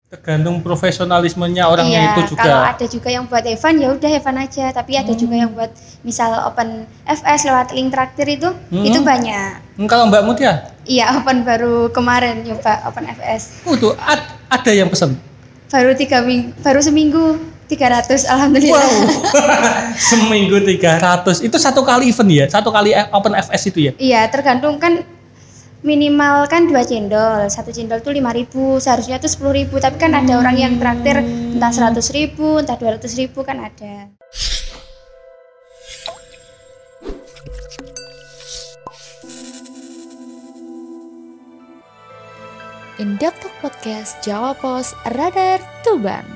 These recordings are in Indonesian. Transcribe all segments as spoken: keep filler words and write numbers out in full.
Tergantung profesionalismenya orangnya iya, itu juga. Kalau ada juga yang buat event ya udah event aja, tapi ada Hmm. juga yang buat misal open F S lewat link traktir itu, Hmm. itu banyak. Hmm, kalau Mbak Mutia? Iya, open baru kemarin nyoba open F S. Oh tuh ad- ada yang pesen. Baru tiga minggu, baru seminggu tiga ratus, alhamdulillah. Wow. Seminggu tiga ratus. Itu satu kali event ya? Satu kali open F S itu ya? Iya, tergantung kan minimal kan dua cendol, satu cendol tuh lima ribu, seharusnya tuh sepuluh ribu, tapi kan ada orang yang traktir entah seratus ribu, entah dua ratus ribu kan ada. In Depth Talk Podcast Jawa Pos Radar Tuban.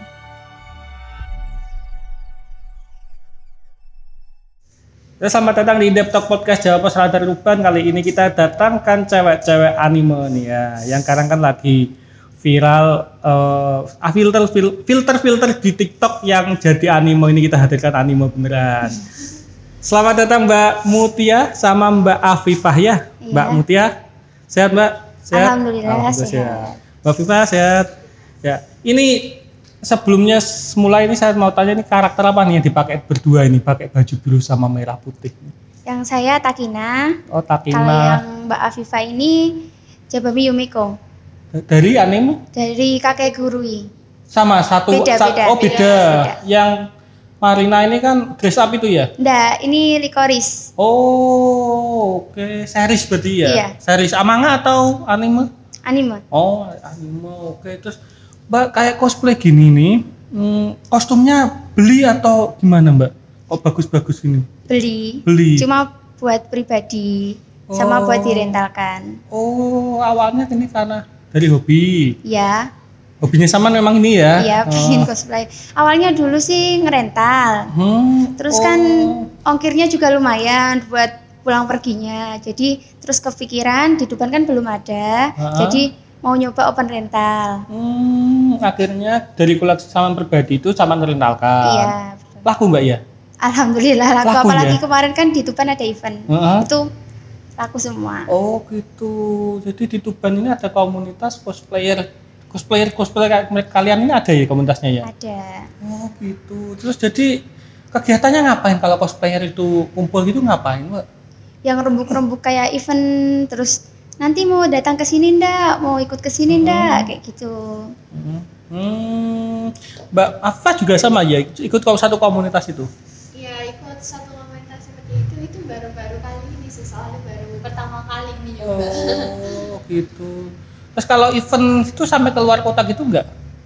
Ya, selamat datang di Depth Talk Podcast Jawa Pos Radar Tuban. Kali ini kita datangkan cewek-cewek anime nih ya, yang sekarang kan lagi viral uh, filter filter filter di TikTok yang jadi anime. Ini kita hadirkan anime beneran. Selamat datang Mbak Mutia sama Mbak Afifah ya. Iya. Mbak Mutia, sehat Mbak? Sehat? Alhamdulillah, Alhamdulillah sehat. Mbak Afifah sehat. Ya, ini sebelumnya semula ini saya mau tanya, ini karakter apa nih yang dipakai berdua ini, pakai baju biru sama merah putih? Yang saya Takina. Oh, Takina. Kalau yang Mbak Afifah ini Jabami Yumiko. Dari anime? Dari Kakek Gurui. Sama satu. Beda, sa- beda, oh beda. beda. Yang Marina ini kan dress up itu ya? Nggak, ini Licorice. Oh, oke. Okay. Series berarti ya? Iya. Series manga atau anime? Anime. Oh, anime. Oke, okay. Terus Mbak kayak cosplay gini nih, hmm, kostumnya beli atau gimana Mbak? Oh, bagus-bagus gini. Beli. Beli. Cuma buat pribadi. Sama Oh. buat direntalkan. Oh, awalnya ini karena dari hobi. Ya, Hobinya sama memang ini ya? iya Oh. pengen cosplay. Awalnya dulu sih ngerental. Hmm. Terus Oh. kan ongkirnya juga lumayan buat pulang perginya. Jadi terus kepikiran di Tuban kan belum ada. Ha-ha. Jadi mau nyoba open rental. Hmm, akhirnya dari koleksi saman pribadi itu saman rentalkan. Iya. betul. Laku Mbak ya? Alhamdulillah laku. Laku Apalagi ya? kemarin kan di Tuban ada event. Heeh. Itu laku semua. Oh gitu. Jadi di Tuban ini ada komunitas cosplayer, cosplayer cosplayer kayak mereka- kalian ini ada ya komunitasnya ya? Ada. Oh gitu. Terus jadi kegiatannya ngapain kalau cosplayer itu kumpul gitu ngapain Mbak? Yang rembuk-rembuk kayak event, terus nanti mau datang ke sini ndak, mau ikut ke sini ndak, kayak gitu. Hmm. Hmm. Mbak Afa juga sama ya, ikut kau satu komunitas itu? Iya, ikut satu komunitas seperti itu. Itu baru-baru kali ini sih, soalnya baru pertama kali ini nyoba. Oh gitu. Terus kalau event itu sampai keluar kota gitu enggak?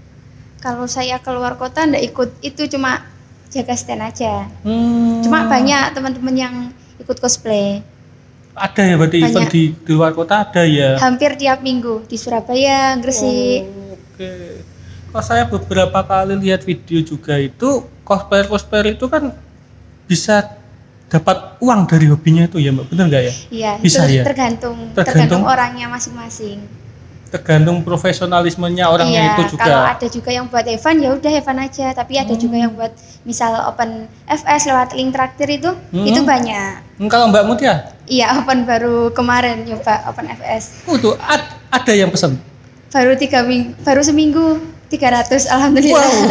Kalau saya keluar kota ndak ikut, itu cuma jaga stand aja. Hmm. Cuma banyak teman-teman yang ikut cosplay. Ada ya berarti event Banyak. di, di luar kota ada ya? Hampir tiap minggu di Surabaya, Gresik. Oh, oke. Kalau saya beberapa kali lihat video juga itu cosplayer-cosplayer itu kan bisa dapat uang dari hobinya itu ya Mbak, bener nggak ya? Iya, Bisa itu ya? tergantung, Tergantung? tergantung orangnya masing-masing. Tergantung profesionalismenya orangnya Iya, itu juga. kalau ada juga yang buat event ya udah event aja, tapi ada juga yang buat misal open F S lewat link traktir itu, Hmm. itu banyak. Hmm, kalau Mbak Mutia? Iya, open baru kemarin nyoba open F S. Oh tuh ad- ada yang pesen. Baru tiga minggu, baru seminggu tiga ratus, alhamdulillah. Wow.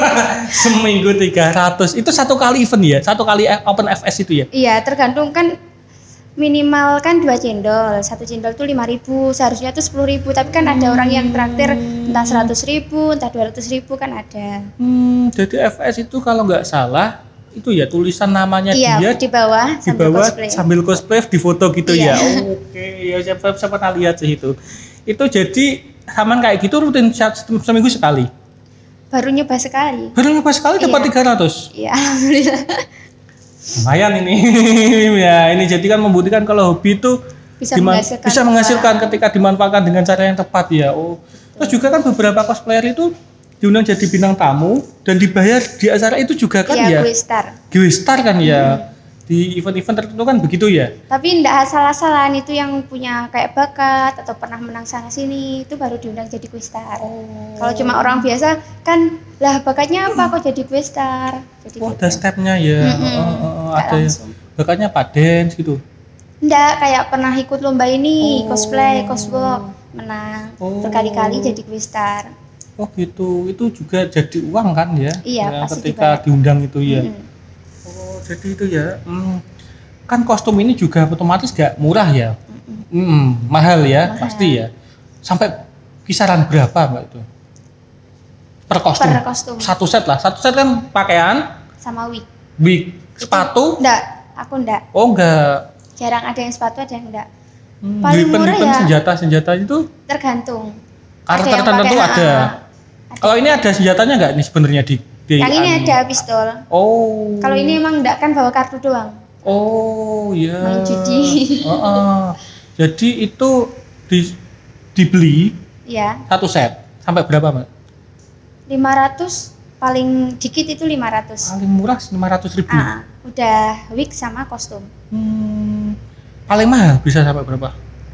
Seminggu tiga ratus. Itu satu kali event ya? Satu kali open F S itu ya? Iya, tergantung kan minimal kan dua cendol, satu cendol tuh lima ribu, seharusnya tuh sepuluh ribu, tapi kan ada orang yang traktir entah seratus ribu, entah dua ratus ribu kan ada. Hmm, jadi F S itu kalau nggak salah itu ya tulisan namanya Iya, dia di bawah di sambil bawah cosplay. sambil cosplay di foto gitu Iya. ya. Oh, oke, ya siapa siapa pernah lihat sih itu. Itu jadi saman kayak gitu rutin se- seminggu sekali. Baru nyoba sekali. Baru nyoba sekali dapat Iya. tiga ratus. Iya, alhamdulillah. Lumayan ini. Ya, ini jadi kan membuktikan kalau hobi itu Bisa diman- menghasilkan bisa menghasilkan uang. ketika dimanfaatkan dengan cara yang tepat ya. Oh. Terus juga kan beberapa cosplayer itu diundang jadi bintang tamu dan dibayar di acara itu juga kan Iya, ya. gue star. Giveaway star kan ya. Di event-event tertentu kan begitu ya. Tapi ndak asal-asalan, itu yang punya kayak bakat atau pernah menang sana sini itu baru diundang jadi gue star. Kalau cuma orang biasa kan, lah bakatnya apa kok jadi gue star? Jadi Oh, gitu. ada stepnya ya. Mm-mm. Oh, oh, oh, Nggak ada ya. langsung. Bakatnya apa dance gitu. Ndak, kayak pernah ikut lomba ini, Oh. cosplay, coswalk, menang Oh. berkali-kali jadi gue star. Oh gitu, itu juga jadi uang kan ya? Iya, ya pasti ketika dibayar. diundang itu ya. Mm-mm. Oh jadi itu ya. Hmm. Kan kostum ini juga otomatis gak murah ya? Mm-mm. Hmm, mahal ya Mahal. pasti ya. Sampai kisaran berapa mbak itu? Per kostum? Per kostum Satu set lah. Satu set kan pakaian, sama wig. wig, sepatu. Enggak, aku enggak. Oh enggak. Jarang ada yang sepatu, ada yang enggak. Hmm, Paling weapon, murah weapon, ya. senjata-senjata itu Tergantung. karakter yang tertentu pakai, ada. ah, Kalau ini ada senjatanya nggak nih sebenarnya di, di Yang ini anime? ada pistol. Oh. Kalau ini emang enggak kan bawa kartu doang. Oh ya. Main judi. Heeh. Jadi itu di, dibeli Ya, satu set sampai berapa mbak? lima ratus paling dikit itu lima ratus. Paling murah lima ratus ribu. Ah, udah wig sama kostum. Hmm, paling mahal bisa sampai berapa?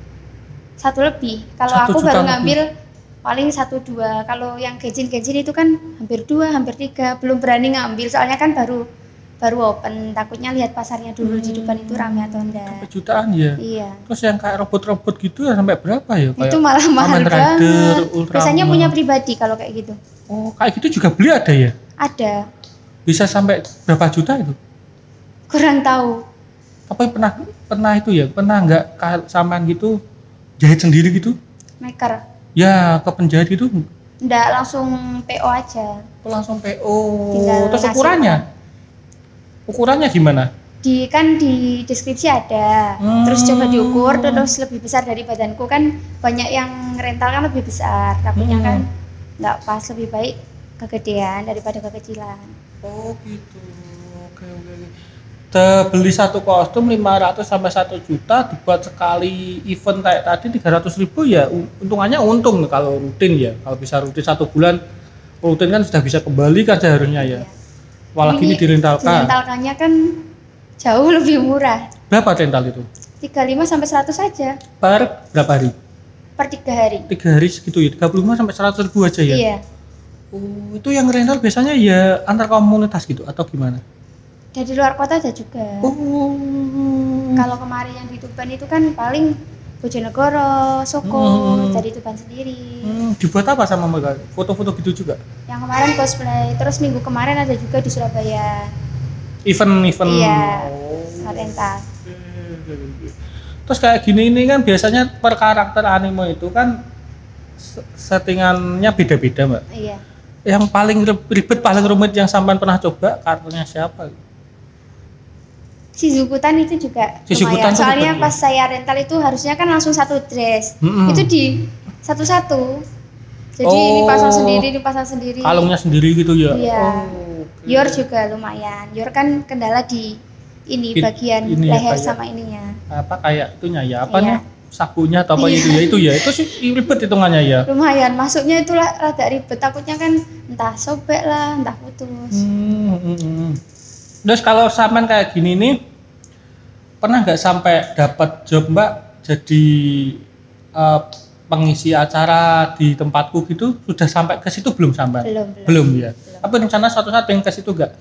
Satu lebih. Kalau Satu aku juta baru lebih. ngambil paling satu dua. Kalau yang gejin-gejin itu kan hampir dua, hampir tiga. Belum berani ngambil soalnya kan baru baru open. Takutnya lihat pasarnya dulu di depan itu rame atau enggak. Sampai jutaan ya. Iya. Terus yang kayak robot-robot gitu ya sampai berapa ya? Kayak Itu malah mahal Kamen Rider, banget. Ultraman. Biasanya punya pribadi kalau kayak gitu. Oh, kayak gitu juga beli ada ya? Ada. Bisa sampai berapa juta itu? Kurang tahu. Tapi pernah pernah itu ya, pernah nggak kayak samaan gitu jahit sendiri gitu? Maker. Ya, ke penjahit gitu Enggak, langsung P O aja. langsung P O. Tinggal Terus ngasih ukurannya? Ukurannya gimana? Di kan di deskripsi ada. Hmm. Terus coba diukur terus lebih besar dari badanku kan banyak yang rental kan lebih besar. Takutnya Hmm. kan nggak pas, lebih baik kegedean daripada kekecilan. Oh gitu. Oke oke. oke. Te- beli satu kostum lima ratus sampai satu juta dibuat sekali event kayak tadi tiga ratus ribu ya un- untungannya untung kalau rutin ya. Kalau bisa rutin satu bulan rutin kan sudah bisa kembali kan seharusnya ya. Iya. Apalagi ini direntalkan. Direntalkannya kan jauh lebih murah. Berapa rental itu? tiga puluh lima sampai seratus saja Per berapa hari? per tiga hari. Tiga hari segitu ya, tiga puluh lima sampai seratus ribu aja ya? Iya. Oh, itu yang rental biasanya ya antar komunitas gitu atau gimana? Dari luar kota ada juga. Oh. Kalau kemarin yang di Tuban itu kan paling Bojonegoro, Soko, Hmm. dari Tuban sendiri. Hmm, dibuat apa sama mereka? Foto-foto gitu juga? Yang kemarin cosplay, terus minggu kemarin ada juga di Surabaya. Event-event. Iya. Oh. Rental. Terus kayak gini ini kan biasanya per karakter anime itu kan se- settingannya beda-beda mbak. Iya. Yang paling ri- ribet, paling rumit yang sampean pernah coba karakternya siapa? Shizukutan itu juga Shizukutan lumayan. tuh Soalnya ribet, pas saya rental itu harusnya kan langsung satu dress. Mm-mm. Itu di satu-satu. Jadi Oh. ini pasang sendiri, ini pasang sendiri. Kalungnya sendiri gitu ya? Iya. Oh, oke. Yor juga lumayan. Yor kan kendala di ini In- bagian ini ya, leher kayak- sama ininya. Apa kayak itunya ya? Apa Iya. nih? Sakunya atau apa Iya. itu ya? Itu ya? Itu sih ribet hitungannya ya? Lumayan, masuknya itu lah rada ribet. Takutnya kan entah sobek lah, entah putus. Hmm, hmm, hmm. Terus kalau sampean kayak gini nih, pernah nggak sampai dapat job mbak jadi eh, pengisi acara di tempatku gitu? Sudah sampai ke situ belum sampai? Belum, belum. Belum ya. Tapi rencana suatu saat pengen ke situ nggak?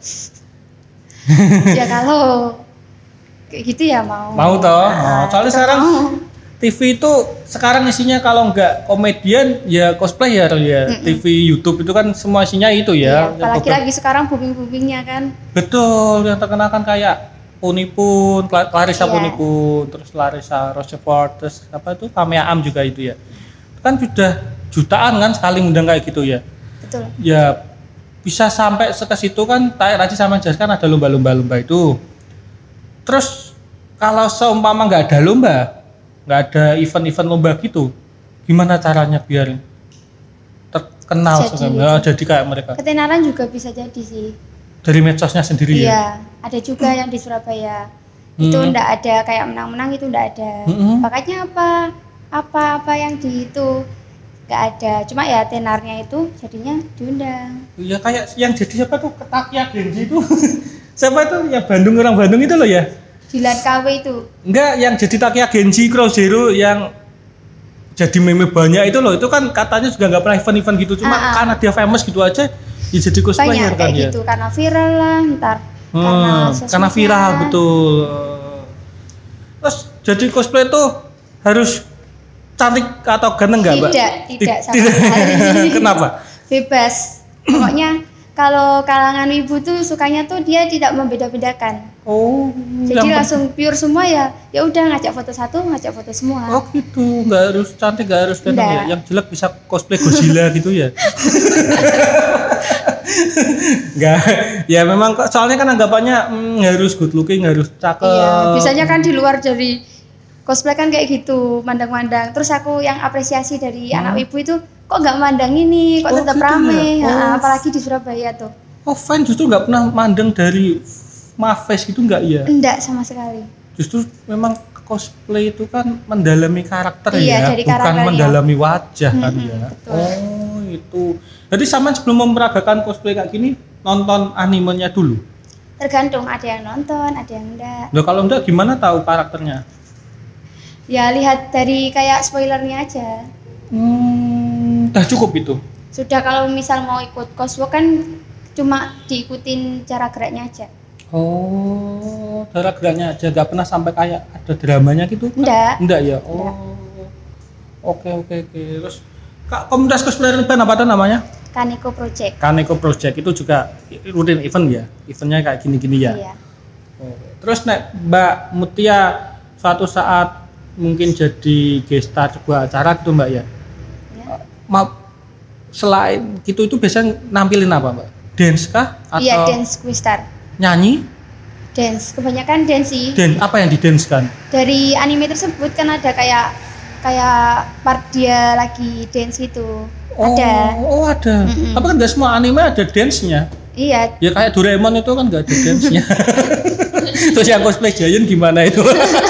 Ya kalau kayak gitu ya mau. Mau toh? Nah, Oh, soalnya tetap sekarang mau. T V itu sekarang isinya kalau nggak komedian ya cosplayer ya. Mm-mm. T V YouTube itu kan semua isinya itu Iya, ya. Yang apalagi beber- lagi sekarang booming-boomingnya kan. Betul, yang terkenal kan kayak Punipun, Cla- Clarissa Iya. Punipun, terus Larissa Rochefort, terus apa itu Kamea Am juga itu ya. Itu kan sudah jutaan kan sekali ngundang kayak gitu ya. Betul. Ya bisa sampai ke situ kan kayak Raji sama Jas kan ada lomba-lomba-lomba itu. Terus kalau seumpama nggak ada lomba, nggak ada event-event lomba gitu, gimana caranya biar terkenal Jadi- sebenarnya? Oh, jadi kayak mereka Ketenaran juga bisa jadi sih. dari medsosnya sendiri ya. Iya, ada juga yang di Surabaya. Itu Hmm. ndak ada kayak menang-menang itu ndak ada. Mm-mm. Makanya apa? Apa-apa yang di itu nggak ada. Cuma ya tenarnya itu jadinya diundang. Ya kayak yang jadi siapa tuh Ketakia Genji itu. Siapa tuh yang Bandung, orang Bandung itu loh ya. Dilan K W itu. Enggak, yang jadi Takia Genji Cross Zero yang jadi meme banyak itu loh. Itu kan katanya juga nggak pernah event-event gitu. Cuma Ah, ah. karena dia famous gitu aja ya jadi cosplayer Banyak kan kayak ya. gitu karena viral lah ntar. Hmm, karena karena sosmednya. viral betul. Terus jadi cosplay tuh harus cantik atau ganteng nggak mbak? Tidak, tidak sama Tidak. sekali. Kenapa? bebas. Pokoknya kalau kalangan ibu tuh sukanya tuh dia tidak membeda-bedakan. Oh, Jadi yang langsung pure semua ya. Ya udah ngajak foto satu, ngajak foto semua. oh gitu, nggak harus cantik, nggak harus ganteng Nggak. ya. Yang jelek bisa cosplay Godzilla gitu ya. Nggak, ya memang kok soalnya kan anggapannya hmm, harus good looking, harus cakep. Iya, biasanya kan di luar dari cosplay kan kayak gitu, mandang-mandang. Terus aku yang apresiasi dari Hmm. anak ibu itu kok nggak mandang ini, kok Oh, tetap gitu rame, ya? Ha, Oh. apalagi di Surabaya tuh. Oh, fan justru nggak pernah mandang dari Mafes gitu nggak ya? Enggak sama sekali. Justru memang cosplay itu kan mendalami karakter Iya, ya, dari bukan karakternya. mendalami wajah kan Mm-mm, ya. betul. Oh itu. Jadi sama sebelum memperagakan cosplay kayak gini nonton animenya dulu. Tergantung, ada yang nonton, ada yang enggak. Nah kalau enggak gimana tahu karakternya? Ya lihat dari kayak spoilernya aja. Hmm, udah cukup itu. Sudah kalau misal mau ikut cosplay kan cuma diikutin cara geraknya aja. Oh, cara geraknya aja, nggak pernah sampai kayak ada dramanya gitu? Enggak. Enggak ya. Oh, oke oke oke. Terus Kak, komunitas cosplayer Urban apa tuh namanya? Kaneko Project. Kaneko Project itu juga rutin event ya, eventnya kayak gini-gini ya. Iya. Oh. Terus nek Mbak Mutia suatu saat mungkin jadi guest star sebuah acara gitu Mbak ya. Ya. Ma- selain gitu itu biasanya nampilin apa Mbak? Dance kah? Atau Iya, dance quiz star. nyanyi? Dance, kebanyakan dance sih. Dan apa yang didance kan? Dari anime tersebut kan ada kayak kayak part dia lagi dance gitu. Oh, Ada. oh ada. Mm-mm. Tapi kan nggak semua anime ada dance-nya. Iya, Ya kayak Doraemon itu kan nggak ada dance-nya. Terus yang cosplay Giant gimana itu?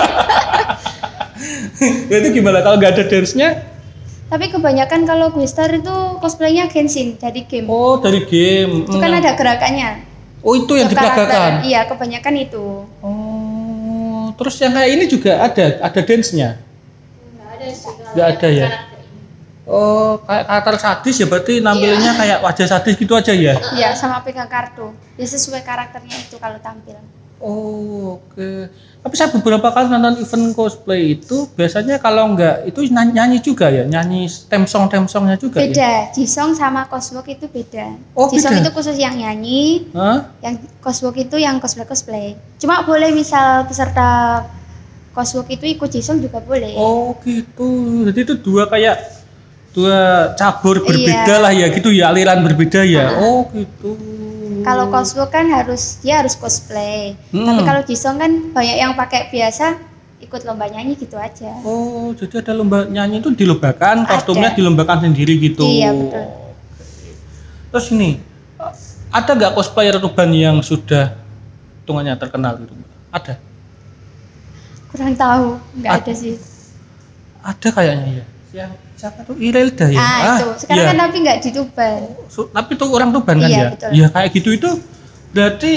Ya itu gimana kalau nggak ada dance-nya? tapi kebanyakan kalau quiz star itu cosplaynya Genshin dari game. Oh dari game. Itu kan Hmm. ada gerakannya. Oh itu yang Tiap karakter. diperagakan. Iya, kebanyakan itu. Oh terus yang kayak ini juga ada ada dance-nya. Nggak ada sih kalau Nggak yang ada ya? karakter ini. Oh kayak karakter sadis ya berarti nampilannya kayak wajah sadis gitu aja ya? Iya, sama pegang kartu. Ya sesuai karakternya itu kalau tampil. Oh oke. Tapi saya beberapa kali nonton event cosplay itu biasanya kalau enggak itu nyanyi, nyanyi juga ya, nyanyi theme song theme songnya juga ya. Beda, Jisung sama cosplay itu beda. Oh, Jisung beda? itu khusus yang nyanyi, Hah? yang cosplay itu yang cosplay cosplay. Cuma boleh misal peserta cosplay itu ikut Jisung juga boleh. Oh gitu. Jadi itu dua kayak dua cabur berbeda Iya. lah ya gitu ya, aliran berbeda ya. Ah. Oh gitu. Kalau cosplay kan harus dia harus cosplay. Hmm. Tapi kalau Jisung kan banyak yang pakai biasa ikut lomba nyanyi gitu aja. Oh, jadi ada lomba nyanyi itu dilombakan, Ada. kostumnya dilombakan sendiri gitu. Iya, betul. Oke. Terus ini ada nggak cosplayer urban yang sudah hitungannya terkenal gitu? Ada? Kurang tahu, nggak Ad- ada sih. Ada kayaknya ya. Yang siapa tuh Imelda ya? Ah, itu. Sekarang iya. kan tapi nggak di Tuban. Su- tapi itu orang Tuban kan Iya, ya? betul. Iya kayak gitu itu berarti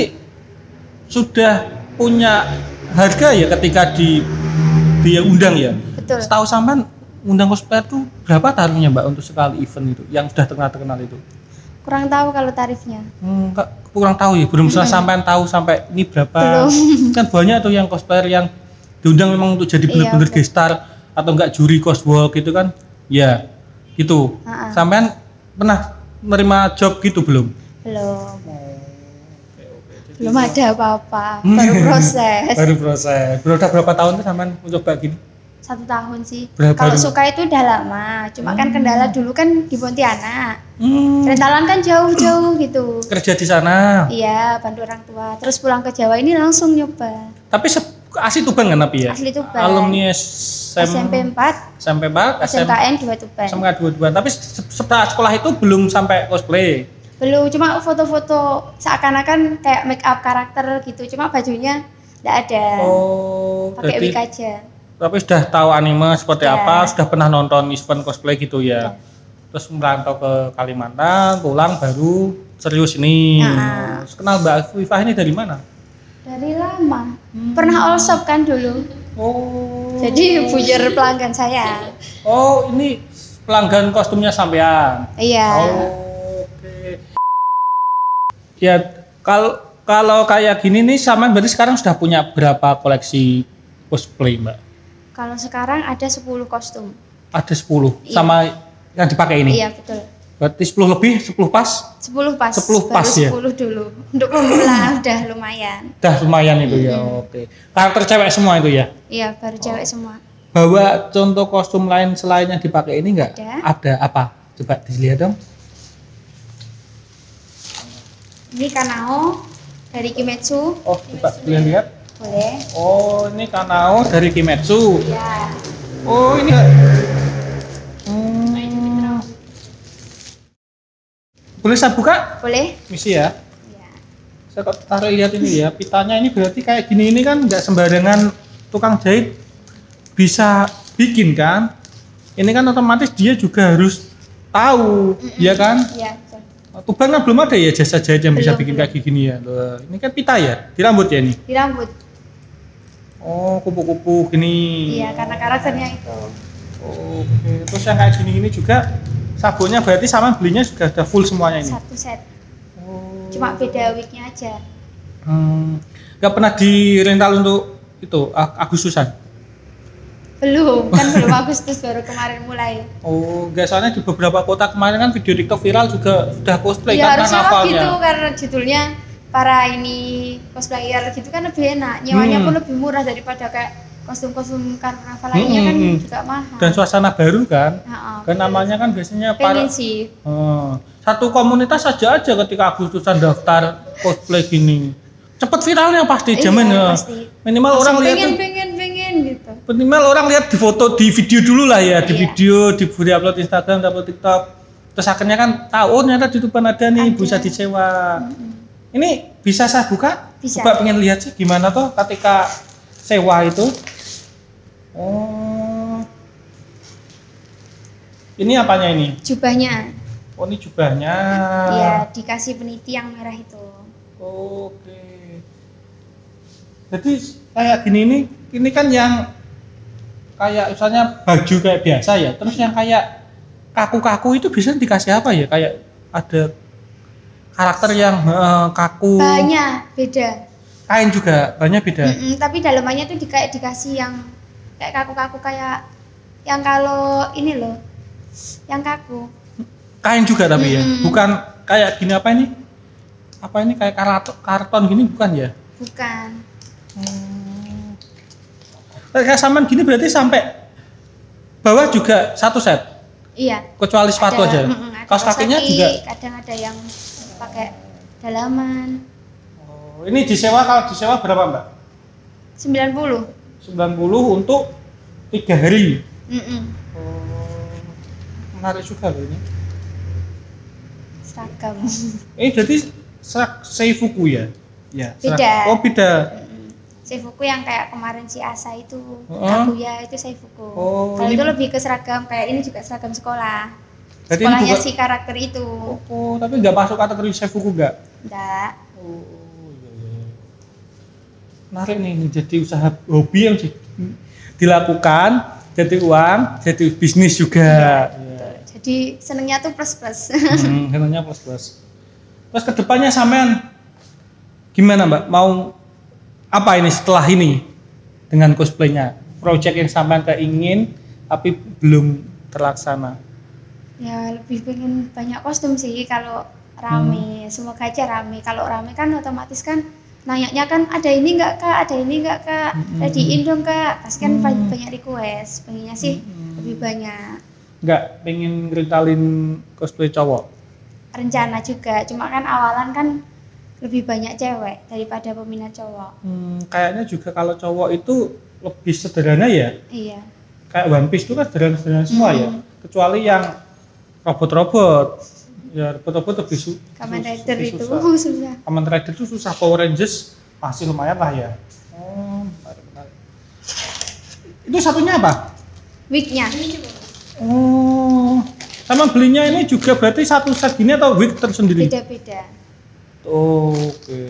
sudah punya harga ya ketika di dia undang ya. Betul. Setahu sampean undang cosplayer tuh berapa taruhnya Mbak untuk sekali event itu yang sudah terkenal terkenal itu? Kurang tahu kalau tarifnya. Hmm, enggak, kurang tahu ya, belum hmm. sampean tahu sampai ini berapa. Belum. Kan banyak tuh yang cosplayer yang diundang memang untuk jadi Iya, bener-bener betul. guest star atau enggak juri coswalk gitu kan. Ya, gitu. Ha-ha. Sampean pernah menerima job gitu belum? Belum. Oh, Belum ada apa-apa. Hmm. Baru proses. Baru proses. Udah berapa tahun tuh sampean mencoba gini? Satu tahun sih. Berapa Kalau dulu? suka itu udah lama. Cuma kan kendala dulu kan di Pontianak. Hmm, Rentalan kan jauh-jauh gitu. kerja di sana. Iya, bantu orang tua. Terus pulang ke Jawa ini langsung nyoba. Tapi se- asli Tuban kan tapi ya? Asli Tuban. Alumni S M P empat, S M P empat, S M K N dua Tuban. S M K dua Tuban. Tapi se- setelah sekolah itu belum sampai cosplay. Belum, cuma foto-foto seakan-akan kayak make up karakter gitu. Cuma bajunya enggak ada. Oh, Pakai jadi wig aja. tapi sudah tahu anime seperti Ya. apa, sudah pernah nonton event cosplay gitu ya. Ya. Terus merantau ke Kalimantan, pulang baru serius ini. Nah. Terus kenal Mbak Wifah ini dari mana? Dari lama. Pernah all shop kan dulu. Oh. Jadi buyur pelanggan saya. Oh, ini pelanggan kostumnya sampean. Iya. Oh, oke. Ya, kalau kalau kayak gini nih sampean berarti sekarang sudah punya berapa koleksi cosplay, Mbak? Kalau sekarang ada sepuluh kostum. Ada sepuluh Iya. sama yang dipakai ini. Iya, betul. Berarti sepuluh lebih, sepuluh pas? sepuluh pas. sepuluh pas baru ya? sepuluh dulu. Untuk pemula udah lumayan. Udah lumayan itu ya, oke. Karakter cewek semua itu ya? Iya, baru cewek semua. Bawa contoh kostum lain selain yang dipakai ini enggak? Ada. Ada apa? Coba dilihat dong. Ini Kanao dari Kimetsu. Oh, coba kalian lihat. Boleh. Oh, ini Kanao dari Kimetsu. Ya. Oh, ini Hmm. Boleh saya buka? Boleh? Misi ya. Iya. Saya kok taruh lihat ini ya. Pitanya ini berarti kayak gini ini kan nggak sembarangan tukang jahit bisa bikin kan? Ini kan otomatis dia juga harus tahu, Mm-mm. ya kan? Iya. Tuban kan belum ada ya jasa jahit yang bisa Belum, bikin belum. kayak gini ya. Loh, ini kan pita ya, di rambut ya ini. Di rambut. Oh, kupu-kupu gini. Iya, karena karakternya itu. Oke, terus yang kayak gini-gini juga sabunnya berarti sama belinya juga ada full semuanya ini. Satu set. Oh. Cuma beda wignya aja. Hmm, nggak pernah dirental untuk itu Ag- Agustusan? Belum, kan belum Agustus baru kemarin mulai. Oh, nggak, soalnya di beberapa kota kemarin kan video TikTok viral juga udah cosplay Ya kan harusnya lah karnavalnya. gitu karena judulnya para ini cosplayer gitu kan lebih enak. Nyewanya Hmm. pun lebih murah daripada kayak kostum-kostum karnaval lainnya Hmm, kan hmm. juga mahal. Dan suasana baru kan. Heeh, Kan namanya kan biasanya para pengen sih. Oh, satu komunitas saja aja ketika Agustusan daftar cosplay gini. Cepet viralnya pasti jamin Iya, ya. pasti. Minimal Langsung orang lihat pengen tuh- pengen pengen gitu. minimal orang lihat di foto, di video dulu lah ya, di Iya. video, di upload Instagram, di upload TikTok. Terus akhirnya kan tahu oh ternyata di depan ada nih, Ada. bisa disewa. Ini bisa saya buka? Bisa. Coba pengen lihat sih gimana tuh ketika sewa itu. Oh. Ini apanya ini? Jubahnya. Oh, ini jubahnya. Iya, dikasih peniti yang merah itu. Oke. Jadi kayak gini ini, ini kan yang kayak misalnya baju kayak biasa ya. Terus yang kayak kaku-kaku itu biasanya dikasih apa ya? Kayak ada karakter yang eh, kaku. Banyak beda. Kain juga banyak beda. Mm-mm, tapi dalamannya tuh di, kayak dikasih yang kayak kaku-kaku kayak yang kalau ini loh, yang kaku. Kain juga tapi ya. Mm-mm. Bukan kayak gini apa ini? Apa ini kayak karton, karton gini bukan ya? Bukan. Hmm. Kayak saman gini berarti sampai bawah juga satu set. Iya. Kecuali sepatu Ada, aja. mm-mm, ada Kaos kaos kakinya kaki, juga. kadang ada yang pakai dalaman. Oh, ini disewa kalau disewa berapa Mbak? sembilan puluh. sembilan puluh untuk tiga hari. Mm-mm. Oh, menarik juga loh ini. Seragam. Ini jadi serak seifuku ya? Ya. serak- Beda. Oh beda. Mm-mm. Seifuku yang kayak kemarin si Asa itu, Oh. Kaguya itu Seifuku. Oh, Kalau ini- itu lebih ke seragam, kayak ini juga seragam sekolah. Jadi ini Sekolahnya bukan- si karakter itu. Oh, tapi nggak masuk kategori seifuku nggak? Enggak. Oh, iya, iya. Menarik nih, ini jadi usaha hobi yang di- dilakukan, jadi uang, jadi bisnis juga. Iya. Jadi senengnya tuh plus-plus. Hmm, senangnya plus plus. Terus kedepannya sampean gimana Mbak? Mau apa ini setelah ini dengan cosplaynya? Project yang sampean keingin tapi belum terlaksana. Ya lebih pengen banyak kostum sih kalau rame. Semoga aja rame. Kalau rame kan otomatis kan nanyanya kan ada ini enggak kak, ada ini enggak kak, Mm-mm. readyin dong kak. Pasti kan Hmm. banyak, banyak request. Pengennya sih Mm-mm. lebih banyak. Nggak pengen ngerintalin cosplay cowok? Rencana juga. Cuma kan awalan kan lebih banyak cewek daripada peminat cowok. Hmm, kayaknya juga kalau cowok itu lebih sederhana ya. Iya. Kayak One Piece itu kan sederhana-sederhana semua ya. Mm. Kecuali yang robot-robot. Ya robot-robot lebih su- Kamen sus- Rider lebih itu susah. susah. Kamen Rider itu susah, Power Rangers masih lumayan lah ya. Oh, menarik, menarik. Itu satunya apa? Wignya. Ini coba. Oh, sama belinya ini juga berarti satu set gini atau wig tersendiri? Beda-beda. Oke.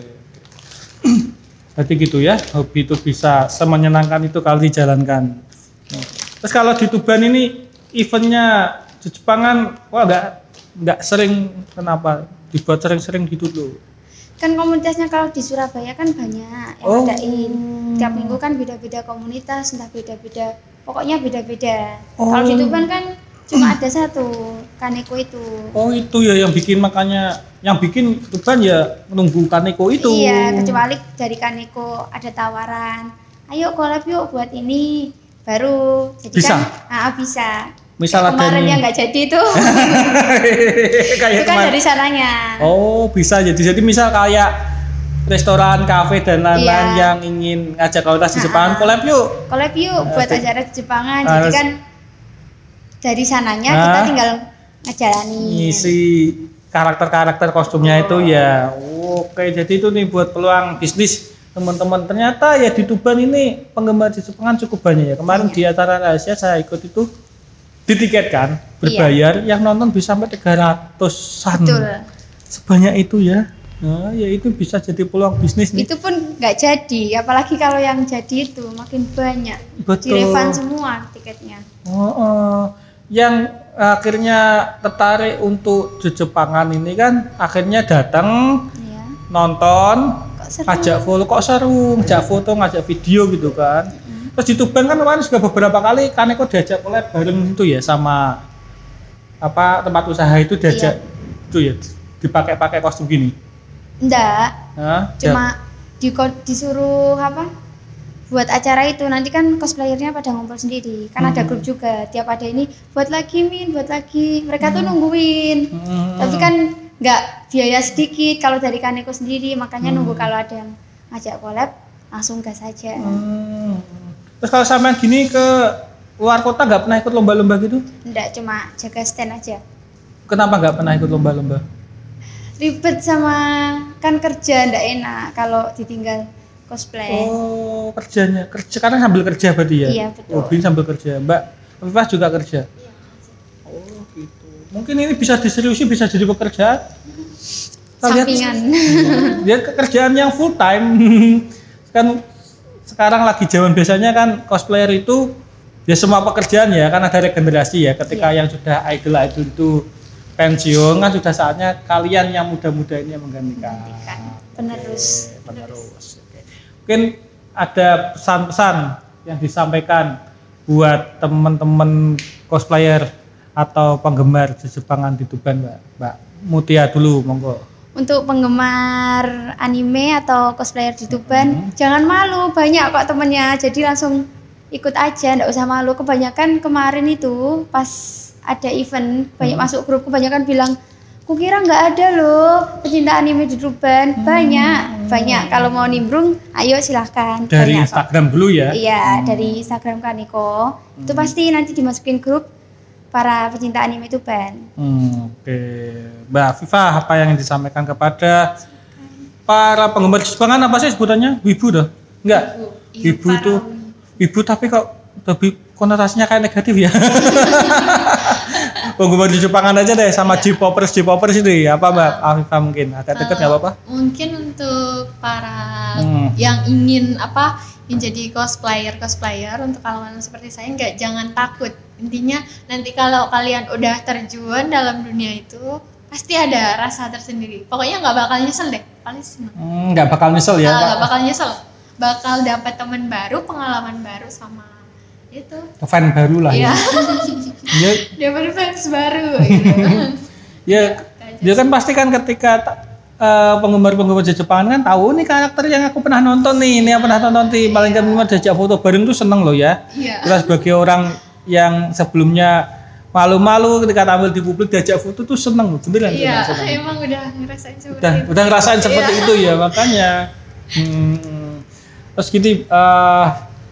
Berarti gitu ya, hobi itu bisa semenyenangkan itu kalau dijalankan. Terus kalau di Tuban ini eventnya di Jepangan, wah nggak nggak sering, kenapa dibuat sering-sering gitu loh? Kan komunitasnya kalau di Surabaya kan banyak yang Oh. ngadain. Tiap minggu kan beda-beda komunitas, entah beda-beda. Pokoknya beda-beda. Oh. Kalau di Tuban kan Cuma ada satu Kaneko itu. Oh itu ya yang bikin, makanya yang bikin Tuban ya menunggu Kaneko itu. Iya, kecuali dari Kaneko ada tawaran, ayo collab yuk buat ini, baru jadi Bisa? kan ah, bisa. Misal Kayak kemarin ada yang nggak jadi itu, kayak itu kan kemarin. dari sananya. Oh bisa jadi jadi misal kayak restoran, kafe dan lain-lain Iya. yang ingin ngajak kualitas di Ah, Jepangan ah. collab yuk. Collab yuk buat Asik. acara di Jepangan, Ah, jadi terus- kan dari sananya Ah. kita tinggal ngejalani. Ngisi karakter-karakter kostumnya itu ya. Oke, jadi itu nih buat peluang bisnis teman-teman. Ternyata ya di Tuban ini penggemar di Jepangan cukup banyak ya. Kemarin Banyak. di acara rahasia saya ikut itu ditiketkan berbayar, yang nonton bisa sampai tiga ratusan. Betul. Sebanyak itu ya. Nah, ya itu bisa jadi peluang bisnis nih. Itu pun nggak jadi, apalagi kalau yang jadi itu makin banyak. Betul. Di-refund semua tiketnya. Oh, oh. Yang akhirnya tertarik untuk Jepangan ini kan akhirnya datang Iya. nonton, Kok seru? ngajak follow, kok seru, ngajak foto, ngajak video gitu kan. Terus di Tuban kan kemarin juga beberapa kali Kaneko diajak collab bareng itu ya sama apa tempat usaha itu diajak itu ya dipakai-pakai kostum gini. Enggak, Nah, cuma di disuruh apa? Buat acara itu nanti kan cosplayernya pada ngumpul sendiri. Kan ada Hmm. grup juga, tiap ada ini buat lagi Min, buat lagi. Mereka tuh nungguin. Hmm. Tapi kan nggak biaya sedikit kalau dari Kaneko sendiri, makanya Hmm. nunggu kalau ada yang ngajak collab langsung gas aja. Hmm. Terus kalau sama gini ke luar kota nggak pernah ikut lomba-lomba gitu? Enggak, cuma jaga stand aja. Kenapa nggak pernah ikut lomba-lomba? Ribet sama kan kerja ndak enak kalau ditinggal cosplay. Oh, kerjanya kerja karena sambil kerja berarti ya? Iya, betul. Oh, Bin sambil kerja. Mbak Afifah juga kerja. Oh, gitu. Mungkin ini bisa diseriusi, bisa jadi pekerjaan. Kita lihat- Sampingan. Dia kerjaan yang full time. Kan sekarang lagi zaman biasanya kan cosplayer itu ya semua pekerjaan ya, kan ada regenerasi ya. Ketika Iya. yang sudah idol-idol itu pensiun kan sudah saatnya kalian yang muda-muda ini yang menggantikan. Menggantikan. Penerus. Oke, penerus. Oke. Mungkin ada pesan-pesan yang disampaikan buat teman-teman cosplayer atau penggemar Jepangan di Tuban, Mbak. Mbak Mutia dulu, monggo. Untuk penggemar anime atau cosplayer di Tuban, Hmm. jangan malu, banyak kok temennya. Jadi langsung ikut aja, ndak usah malu. Kebanyakan kemarin itu pas ada event, banyak Hmm. masuk grup, kebanyakan bilang, kukira nggak ada loh pecinta anime di Tuban. Hmm. Banyak, banyak. Kalau mau nimbrung, ayo silahkan. Dari Banyak kok. Instagram dulu ya. Iya, dari Instagram Kaneko. Itu Hmm. pasti nanti dimasukin grup para pecinta anime Tuban. Hmm, oke. Mbak Afifah, apa yang disampaikan kepada para penggemar Jepangan apa sih sebutannya? Wibu dah? Enggak. Iya, Wibu itu wibu tapi kok lebih konotasinya kayak negatif ya. Penggemar di Jepangan aja deh sama J-popers J-popers itu apa Mbak Afifah mungkin agak deket nggak Eh, apa-apa? Mungkin untuk para Hmm. yang ingin apa yang jadi cosplayer cosplayer untuk kalangan seperti saya nggak jangan takut. Intinya nanti kalau kalian udah terjun dalam dunia itu pasti ada rasa tersendiri. Pokoknya nggak bakal nyesel deh. Paling seneng. Hmm, nggak bakal nyesel ya. Ah, Pak? nggak bakal nyesel. Bakal dapat teman baru, pengalaman baru sama itu. Fan baru lah Iya. ya. Ya, Dapat fans baru gitu. ya, dia kan pasti kan ketika ta- eh, penggemar-penggemar Jepangan kan tahu nih karakter yang aku pernah nonton nih, ini yang pernah nonton nih, paling kan cuma diajak foto bareng tuh seneng loh ya. Iya. Terus sebagai orang yang sebelumnya malu-malu ketika tampil di publik diajak foto tuh seneng loh, beneran Iya, seneng, seneng. emang udah ngerasain seperti Udah, itu. udah ngerasain seperti Iya. itu ya makanya. Hmm, terus gini, eh,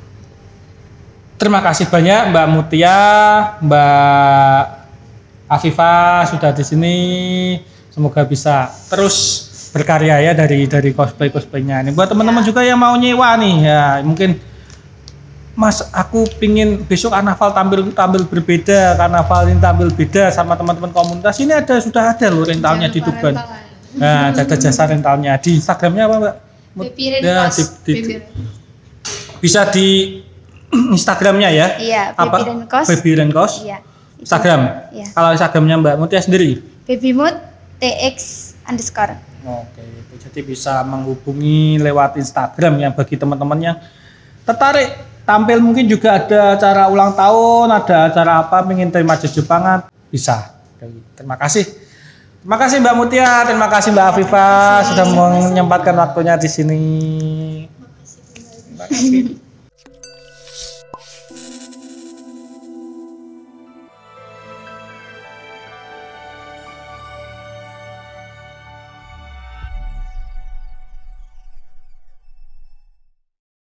terima kasih banyak Mbak Mutia, Mbak Afifah sudah di sini. Semoga bisa terus berkarya ya dari dari cosplay cosplaynya ini. Buat teman-teman juga yang mau nyewa nih ya, mungkin Mas aku pingin besok karnaval tampil tampil berbeda, karnaval ini tampil beda sama teman-teman komunitas. Ini ada sudah ada loh rentalnya Jangan di lupa Tuban. rentalan. Nah, ada jasa rentalnya di Instagramnya apa Mbak? Baby Ya, Renkos. di- di- Baby Bisa di Instagramnya ya? Iya, Apa? Baby Renkos. Baby Renkos. Iya. itu. Instagram. Iya. Kalau Instagramnya Mbak Mutia sendiri? Babymood T X underscore. Oke, itu jadi bisa menghubungi lewat Instagram ya bagi teman-teman yang tertarik tampil mungkin juga ada acara ulang tahun, ada acara apa, pengen terima Jepangan, bisa. Terima kasih. Terima kasih Mbak Mutia, terima kasih Mbak Afifah sudah menyempatkan waktunya di sini. Terima kasih.